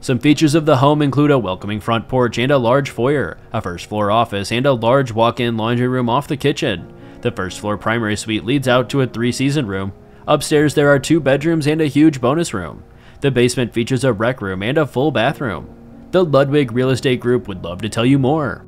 Some features of the home include a welcoming front porch and a large foyer, a first floor office, and a large walk-in laundry room off the kitchen. The first floor primary suite leads out to a 3-season room. Upstairs there are 2 bedrooms and a huge bonus room. The basement features a rec room and a full bathroom. The Ludwig Real Estate Group would love to tell you more.